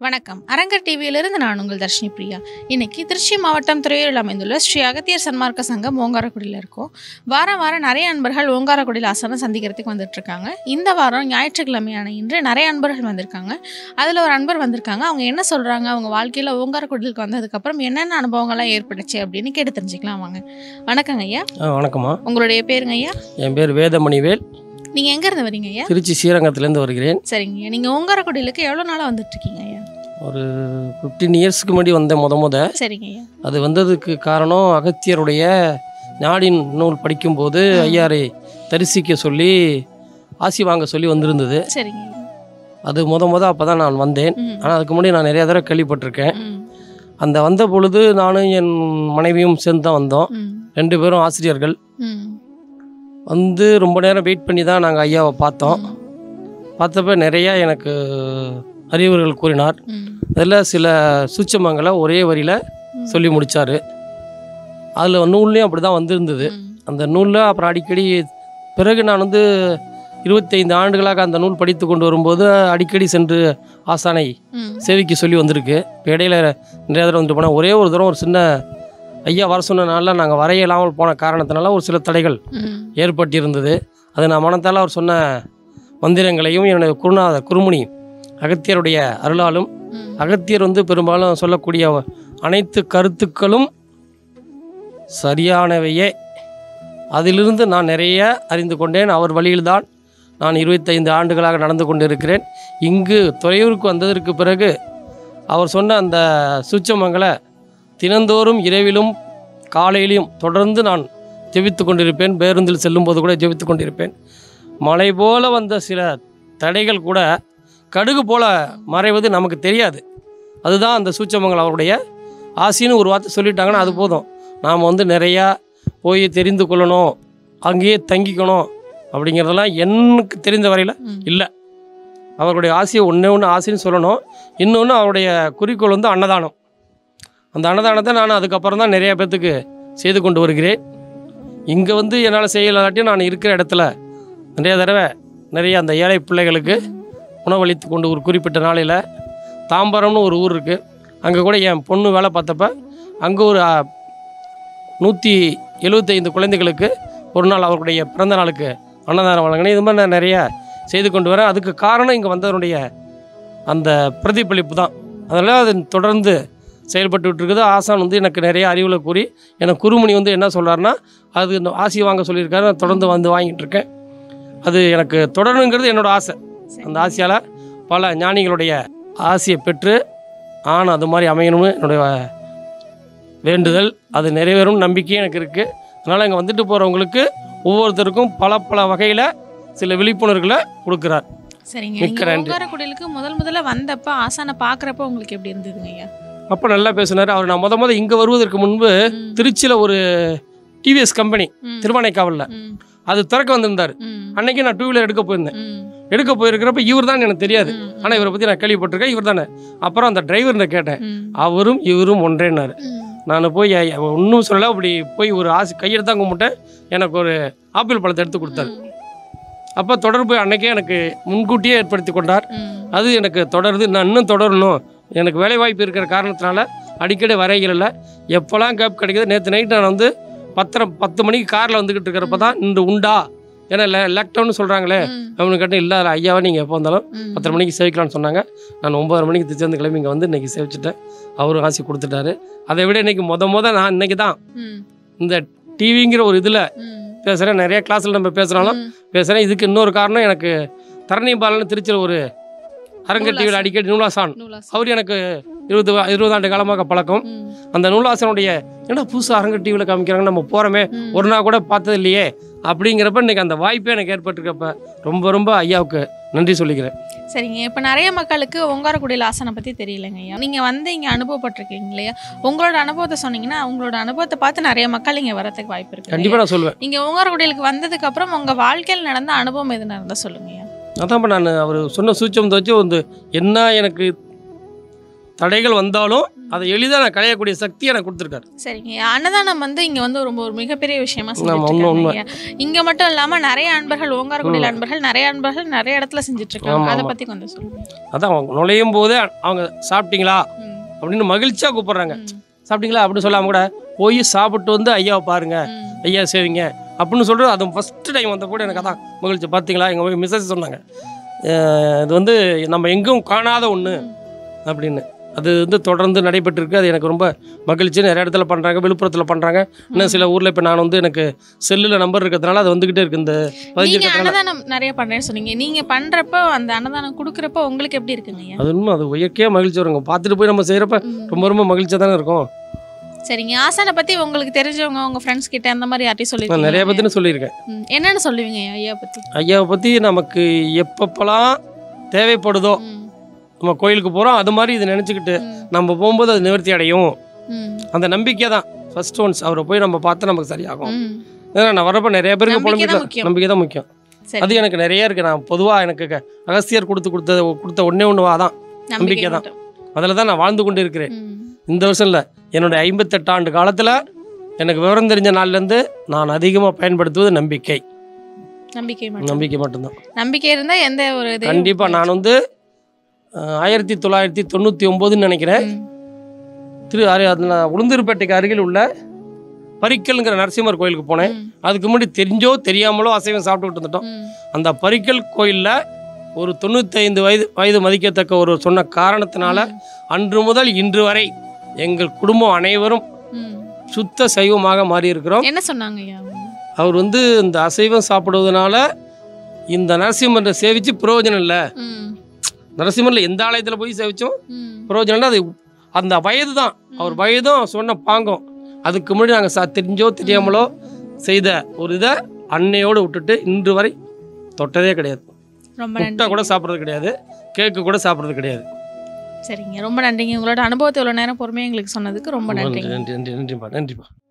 வணக்கம். அரங்கர் டிவியிலிருந்து நான் உங்கள் தர்ஷினி பிரியா. இன்னைக்கு திருச்சி மாவட்டம் துறையூரில் அமைந்துள்ள ஸ்ரீ அகத்தியர் சன்மார்க்க சங்கம் ஓங்காரக்குடியில் இருக்கும். வாரம் நிறைய அன்பர்கள் ஓங்காரக்குடியில் ஆசனம் சந்திக்கிறதுக்கு வந்துட்டு இருக்காங்க. இந்த வாரம் ஞாயிற்றுக்கிழமையான இன்று நிறைய அன்பர்கள் வந்திருக்காங்க. அதில் ஒரு அன்பர் வந்திருக்காங்க. அவங்க என்ன சொல்கிறாங்க, அவங்க வாழ்க்கையில் ஓங்காரக்குடிலுக்கு வந்ததுக்கப்புறம் என்னென்ன அனுபவங்கள்லாம் ஏற்பட்டுச்சு அப்படின்னு கேட்டு தெரிஞ்சுக்கலாம் வாங்க. வணக்கங்க ஐயா. வணக்கம்மா. உங்களுடைய பேருங்க ஐயா? என் பேர் வேதமணிவேல். நீங்கள் எங்கேருந்து வரீங்க ஐயா? திருச்சி ஸ்ரீரங்கத்துலேருந்து வருகிறேன். சரிங்க. நீங்கள் ஓங்காரக்குடிலுக்கு எவ்வளோ நாளாக வந்துட்டுருக்கீங்க ஐயா? ஒரு 15 இயர்ஸ்க்கு முன்னாடி வந்தேன் சரிங்க ஐயா. அது வந்ததுக்கு காரணம் அகத்தியருடைய ஞாடின் நூல் படிக்கும்போது ஐயாரை தரிசிக்க சொல்லி ஆசி வாங்க சொல்லி வந்திருந்தது. சரிங்க. அது அப்போ தான் நான் வந்தேன். ஆனால் அதுக்கு முன்னாடி நான் நிறையா தடவை கேள்விப்பட்டிருக்கேன். அந்த வந்த பொழுது நானும் என் மனைவியும் சேர்ந்து தான் வந்தோம். 2 பேரும் ஆசிரியர்கள். வந்து ரொம்ப நேரம் வெயிட் பண்ணி தான் நாங்கள் ஐயாவை பார்த்தோம். பார்த்தப்ப நிறையா எனக்கு அறிவுரைகள் கூறினார். அதில் சில சூட்சமங்களை ஒரே வரியில் சொல்லி முடித்தார். அதில் நூல்லையும் அப்படி தான் வந்திருந்தது. அந்த நூலில் அப்புறம் அடிக்கடி பிறகு நான் 25 ஆண்டுகளாக அந்த நூல் படித்து கொண்டு வரும்போது அடிக்கடி சென்று ஆசானை சேவிக்க சொல்லி வந்திருக்கு. இப்போ இடையில நிறைய தடவை வந்துட்டு போனால் ஒரே ஒரு தடவை ஒரு சின்ன ஐயா வர சொன்னனால நாங்கள் வரைய இல்லாமல் போன காரணத்தினால ஒரு சில தடைகள் ஏற்பட்டிருந்தது. அது நான் மனத்தால் அவர் சொன்ன மந்திரங்களையும் என்னுடைய குருநாதர் குருமுனி அகத்தியருடைய அருளாலும் அகத்தியர் பெரும்பாலும் சொல்லக்கூடிய அனைத்து கருத்துக்களும் சரியானவையே. அதிலிருந்து நான் நிறைய அறிந்து கொண்டேன். அவர் வழியில்தான் நான் 25 ஆண்டுகளாக நடந்து கொண்டிருக்கிறேன். இங்கு துறையூருக்கு வந்ததற்கு பிறகு அவர் சொன்ன அந்த சூட்சமங்களை தினந்தோறும் இரவிலும் காலையிலும் தொடர்ந்து நான் ஜெபித்து கொண்டிருப்பேன். பேருந்தில் செல்லும்போது கூட ஜெபித்து கொண்டிருப்பேன். மழை போல வந்த சில தடைகள் கூட கடுகு போல மறைவது நமக்கு தெரியாது. அதுதான் அந்த சூட்சமங்கள். அவருடைய ஆசின்னு ஒரு வார்த்தை சொல்லிட்டாங்கன்னா அது போதும். நாம் நிறையா போய் தெரிந்து கொள்ளணும், அங்கேயே தங்கிக்கணும் அப்படிங்கிறதெல்லாம் எனக்கு தெரிந்த வரையில் இல்லை. அவருடைய ஆசையை ஒன்று ஆசைன்னு சொல்லணும். இன்னொன்று அவருடைய குறிக்கோள் அன்னதானம். அந்த அன்னதானத்தை நான் அதுக்கப்புறம் தான் நிறையா பேர்த்துக்கு செய்து கொண்டு வருகிறேன். இங்கே என்னால் செய்யலாட்டியும் நான் இருக்கிற இடத்துல நிறைய தடவை நிறைய அந்த ஏழை பிள்ளைகளுக்கு உணவளித்து கொண்டு ஒரு குறிப்பிட்ட நாளையில் தாம்பரம்னு ஒரு ஊர் இருக்குது. அங்கே கூட என் பொண்ணு வேலை பார்த்தப்ப அங்கே ஒரு 175 குழந்தைகளுக்கு ஒரு நாள் அவருடைய பிறந்த நாளுக்கு அன்னதானம் வழங்கினேன். இது மாதிரி நான் நிறையா செய்து கொண்டு வரேன். அதுக்கு காரணம் இங்கே வந்தவருடைய அந்த பிரதிபலிப்பு தான். அதனால் அது தொடர்ந்து செயல்பட்டு இருக்குது. ஆசான் எனக்கு நிறைய அறிவுரை கூறி எனக்கு குருமணி என்ன சொல்கிறாருன்னா அது ஆசி வாங்க சொல்லியிருக்காரு. நான் தொடர்ந்து வாங்கிட்டு இருக்கேன். அது எனக்கு தொடரணுங்கிறது என்னோடய ஆசை. அந்த ஆசையால் பல ஞானிகளுடைய ஆசையை பெற்று அது மாதிரி அமையணும்னு என்னுடைய வேண்டுதல். அது நிறைவேறும் நம்பிக்கை எனக்கு இருக்குது. அதனால் இங்கே வந்துட்டு போகிறவங்களுக்கு ஒவ்வொருத்தருக்கும் பல வகையில் சில விழிப்புணர்வுகளை கொடுக்குறார். சரிங்க. ஓங்காரக்குடிலுக்கு முதல்ல வந்தப்போ ஆசானை பார்க்குறப்ப உங்களுக்கு எப்படி இருந்ததுங்க ஐயா? அப்போ நல்லா பேசினார் அவர். நான் இங்கே வருவதற்கு முன்பு திருச்சியில் ஒரு டிவிஎஸ் கம்பெனி திருவானைக்காவலில் அது திறக்க வந்திருந்தார். அன்னைக்கு நான் 2 வீலர் எடுக்க போயிருக்கிறப்ப இவர் தான் எனக்கு தெரியாது. ஆனால் இவரை பற்றி நான் கேள்விப்பட்டிருக்கேன். இவர் தானே. அப்புறம் அந்த டிரைவர்கிட்ட கேட்டேன். அவரும் இவரும் ஒன்றேன்னாரு. நான் போய் ஒன்றும் சொல்லலை. அப்படி போய் ஒரு ஆசை கையெடுத்து தான் கும்பிட்டேன். எனக்கு ஒரு ஆப்பிள் பழத்தை எடுத்து கொடுத்தாரு. அப்போ தொடர்பு அன்னைக்கே எனக்கு முன்கூட்டியே ஏற்படுத்தி கொண்டார். அது எனக்கு தொடருது. நான் இன்னும் தொடரணும். எனக்கு வேலைவாய்ப்பு இருக்கிற காரணத்தினால அடிக்கடி வரைகளில் எப்போல்லாம் கேப் கிடைக்கிது. நேற்று நைட்டு நான் 10 மணிக்கு காரில் வந்துக்கிட்டு இருக்கிறப்ப தான் இன்று உண்டா ஏன்னா லாக்டவுன்னு சொல்கிறாங்களே அப்படின்னு கேட்டேன். இல்லை ஐயாவை நீங்கள் எப்போ வந்தாலும் 10 மணிக்கு சேவிக்கலான்னு சொன்னாங்க. நான் 9 மணிக்கு திருச்சி கிளம்பி இங்கே இன்றைக்கி சேவிச்சிட்டேன். அவரும் ஆசி கொடுத்துட்டாரு. அதை விட இன்றைக்கி நான் இன்றைக்கி தான் இந்த டிவிங்கிற ஒரு இதில் பேசுகிறேன். நிறைய கிளாஸில் நம்ம பேசுகிறேன். இதுக்கு இன்னொரு காரணம் எனக்கு தரணி பாலன்னு திருச்சியில் ஒரு அரங்க டிவியில் அடிக்கடி நூலாசான் அவர் எனக்கு 20 ஆண்டு காலமாக பழக்கம். அந்த நூலாசனுடைய ஏன்னா புதுசாக அரங்க டிவியில் காமிக்கிறாங்க, நம்ம போகிறோமே ஒரு நாள் கூட பார்த்தது இல்லையே அப்படிங்கிறப்ப இன்றைக்கி அந்த வாய்ப்பே எனக்கு ஏற்பட்டிருக்கப்ப ரொம்ப ஐயாவுக்கு நன்றி சொல்லிக்கிறேன். சரிங்க. இப்போ நிறைய மக்களுக்கு ஓங்காரக்குடியில் ஆசனை பற்றி தெரியலைங்க ஐயா. நீங்கள் இங்கே அனுபவப்பட்டிருக்கீங்க இல்லையா? உங்களோட அனுபவத்தை சொன்னீங்கன்னா உங்களோட அனுபவத்தை பார்த்து நிறைய மக்கள் இங்கே வரதுக்கு வாய்ப்பு இருக்குது. கண்டிப்பாக நான் சொல்லுவேன். இங்கே ஓங்காரக்குடிலுக்கு வந்ததுக்கப்புறம் உங்கள் வாழ்க்கையில் நடந்த அனுபவம் எதுனா இருந்தால் சொல்லுங்க ஐயா. அதான் நான் அவர் சொன்ன சூட்சம் வச்சு என்ன எனக்கு தடைகள் வந்தாலும் அதை எளிதாக நான் களையக்கூடிய சக்தி எனக்கு கொடுத்துருக்காரு. சரிங்க. அன்னதானம் வந்து இங்கே வந்து ரொம்ப ஒரு மிகப்பெரிய விஷயமா செஞ்சுட்டு இங்கே மட்டும் இல்லாமல் நிறைய அன்பர்கள் ஓங்காரக்குடியில் அன்பர்கள் நிறைய இடத்துல செஞ்சுட்டு இருக்காங்க. அதை பற்றி கொஞ்சம் சொல்லுங்க. அதான் அவங்க நுழையும் போதே அவங்க சாப்பிட்டீங்களா அப்படின்னு மகிழ்ச்சியாக கூப்பிட்றாங்க. சாப்பிட்டீங்களா அப்படின்னு சொல்லாமல் கூட போய் சாப்பிட்டு வந்து ஐயாவை பாருங்க, ஐயா சேவிங்க அப்படின்னு சொல்கிறது. அது ஃபஸ்ட்டு டைம் வந்த கூட எனக்கு அதான் மகிழ்ச்சி. பார்த்தீங்களா எங்கள் மிஸ்ஸஸ் சொன்னாங்க, இது வந்து நம்ம எங்கும் காணாத ஒன்று அப்படின்னு. அது வந்து தொடர்ந்து நடைபெற்றிருக்கு. அது எனக்கு ரொம்ப மகிழ்ச்சி. நிறைய இடத்துல பண்ணுறாங்க, விழுப்புரத்தில் பண்ணுறாங்க, இன்னும் சில ஊரில். இப்போ நான் வந்து எனக்கு செல்லில் நம்பர் இருக்கிறதுனால அது வந்துக்கிட்டே இருக்குது. இந்த 15 அன்னதானம் நிறைய பண்ணுறேன்னு சொன்னீங்க. நீங்கள் பண்ணுறப்போ அந்த அன்னதானம் கொடுக்குறப்போ உங்களுக்கு எப்படி இருக்குங்க? அது இன்னும் அது இயற்கையாக மகிழ்ச்சி வருங்க. பார்த்துட்டு போய் நம்ம செய்கிறப்ப ரொம்ப மகிழ்ச்சியாக தானே இருக்கும். சரிங்க. ஆசானை பற்றி உங்களுக்கு தெரிஞ்சவங்க உங்கள் ஃப்ரெண்ட்ஸ் கிட்ட அந்த மாதிரி யார்ட்டையும் சொல்லியிருக்கீங்க? நிறைய பற்றினு சொல்லியிருக்கேன். என்னென்னு சொல்லுவீங்க ஐயாவை பற்றி? நமக்கு எப்பப்பெல்லாம் தேவைப்படுதோ நம்ம கோயிலுக்கு போகிறோம், அது மாதிரி இதை நினச்சிக்கிட்டு நம்ம போகும்போது அது நிவர்த்தி அடையும். அந்த நம்பிக்கை தான் ஃபர்ஸ்ட் ஒன்ஸ். அவரை போய் நம்ம பார்த்து நமக்கு சரியாகும். ஏன்னா நான் வரப்போ நிறைய பேருக்கு புலம்பிக்கலாம், நம்பிக்கை தான் முக்கியம். அது எனக்கு நிறைய இருக்குது. நான் பொதுவாக எனக்கு அகஸ்தியர் கொடுத்த ஒன்றே தான் நம்பிக்கை தான். அதில் தான் நான் வாழ்ந்து கொண்டு இருக்கிறேன். இந்த வருஷம் இல்லை, என்னுடைய 58 ஆண்டு காலத்தில் எனக்கு விவரம் தெரிஞ்ச நாள்லேருந்து நான் அதிகமாக பயன்படுத்துவது நம்பிக்கை மட்டும்தான். நம்பிக்கை இருந்தால் எந்த ஒரு கண்டிப்பாக. நான் வந்து 1999 நினைக்கிறேன், உளுந்தூர்பேட்டைக்கு அருகில் உள்ள பரிக்கல்ங்கிற நரசிம்மர் கோயிலுக்கு போனேன். அதுக்கு முன்னாடி தெரிஞ்சோ தெரியாமலோ அசைவம் சாப்பிட்டுக்கிட்டு வந்துட்டோம். அந்த பரிக்கல் கோயிலில் ஒரு 95 வயது மதிக்கத்தக்க ஒரு சொன்ன காரணத்தினால அன்று முதல் இன்று வரை எங்கள் குடும்பம் அனைவரும் சுத்த சைவமாக மாறி இருக்கிறோம். என்ன சொன்னாங்க? அவர் வந்து இந்த அசைவம் சாப்பிடுவதனால இந்த நரசிம்மரை சேவிச்சு பிரயோஜனம் இல்லை. நரசிம்மரில் எந்த ஆலயத்தில் போய் சேவிச்சோம் பிரயோஜனம் இல்லை. அது அந்த வயது தான், அவர் வயதும் சொன்ன பாங்கம். அதுக்கு முன்னாடி நாங்கள் தெரிஞ்சோ தெரியாமலோ செய்த ஒரு இதை அன்னையோடு விட்டுட்டு இன்று வரை தொட்டதே கிடையாது. முட்டை கூட சாப்பிட்றது கிடையாது, கேக்கு கூட சாப்பிட்றது கிடையாது. சரிங்க, ரொம்ப நன்றிங்க. உங்களோட அனுபவத்தை இவ்வளோ நேரம் பொறுமையாக எங்களுக்கு சொன்னதுக்கு ரொம்ப நன்றி. நன்றிப்பா.